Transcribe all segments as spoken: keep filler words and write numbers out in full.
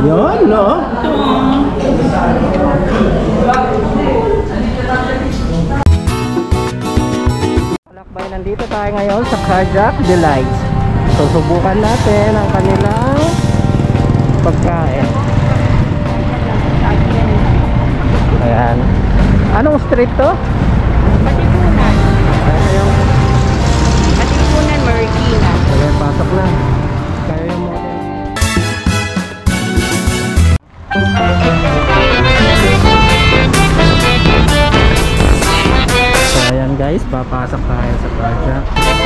Yun, no? Lakbay, nandito tayo ngayon sa Carjack Delights. So, subukan natin ang kanilang pagkain. Ayan. Anong street to? Katipunan. Katipunan, Marikina. Okay, pasok na. Kaya yung model. So, ayan guys, papasok tayo sa Carjack.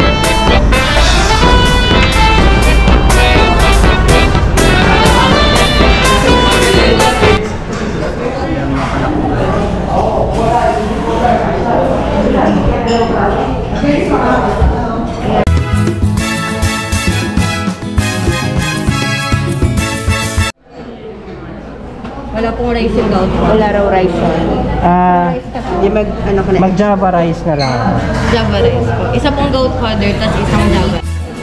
Wala pong rice yung gout. Wala raw rice yun. Ah, Di mag, ano ka na? mag Java rice na lang. Java rice po. Isa pong goat powder, tas isang Java.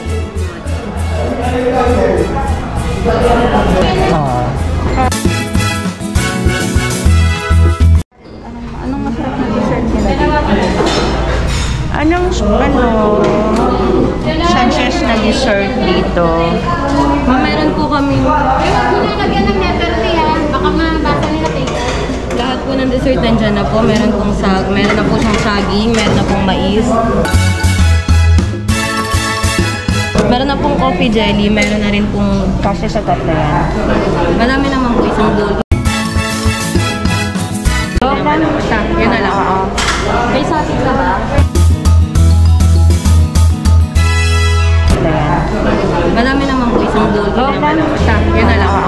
Ah. Anong masarap na dessert nila dito? Anong, ano, Sanchez na dessert dito? Ma, meron po kami. Lagyan ng letter T ha. Baka mabasa nila tayo. Lahat po ng dessert nandyan na po. Meron pong sag, meron na po siyang saging, meron na pong mais. Meron na pong coffee jelly, meron na rin pong kasya sa tatlo yan. Marami naman po isang bowl. Okay, basta. Yun na lang. May sausage ka ba? Marami naman po isang bowl. Okay, basta. Yun na lang.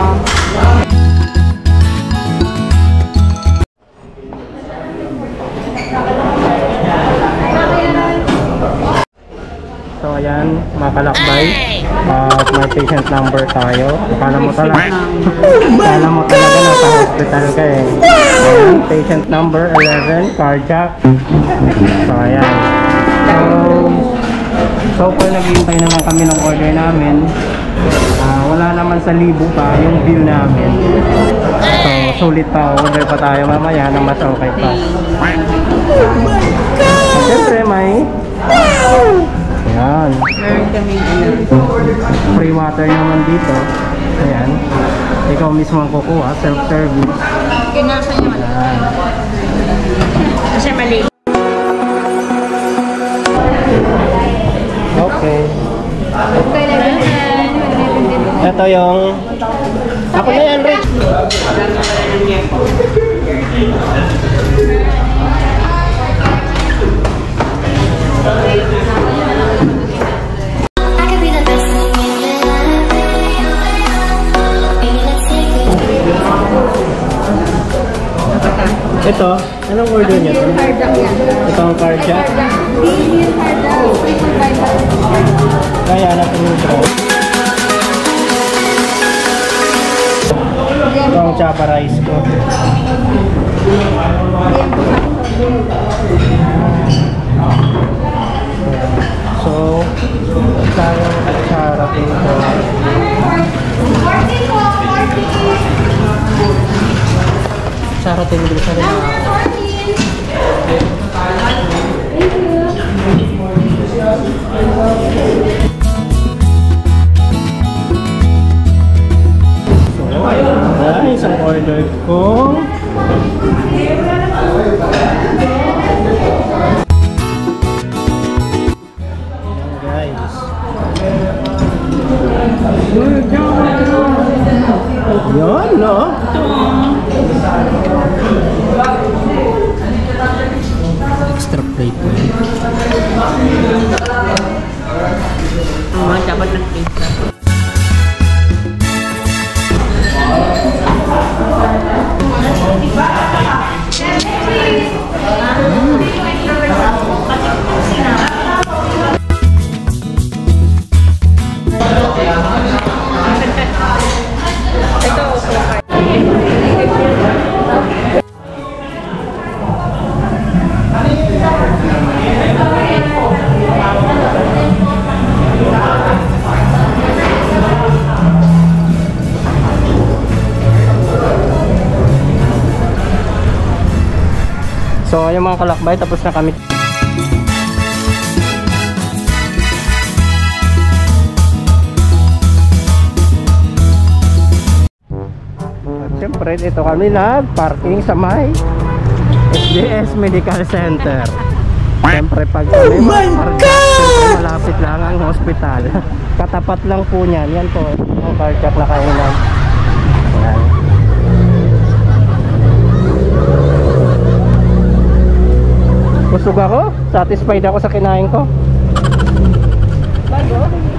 So ayan, mga kalakbay, uh, may patient number tayo. Akala mo talaga, akala mo talaga nasa hospital ka eh. Ayan, patient number eleven, Carjack. So ayan. So, so far naghihintay naman kami ng order namin. Uh, wala naman sa libo pa yung view namin. So sulit pa, order pa tayo mamaya na mas okay pa. So, siyempre may ayan. Meron kami Free water naman dito. Ayan. Ikaw mismo ang kukuha. Self-service. kinasa niya man. Ayan. Kasi mali. Okay. Ito yung ako na yan, Rich. Ito, anong order niya to? Ito ang Carjack. Kaya natin yung try. Ito ang Java rice ko. So, sayang kutsara dito. Kutsara dito sa rin. So, guys, ang order ko. Yun, no? Extra plate po yun. Oo, dapat nag-pizza. So yung mga kalakbay, tapos na kami. At syempre dito kami nag-parking sa may S D S Medical Center. Siyempre pag kami mag-parking, malapit lang ang hospital. Katapat lang po niyan. Yan po, ang cardiac na kainan. Yan. Busog ako, satisfied ako sa kinain ko. Bago?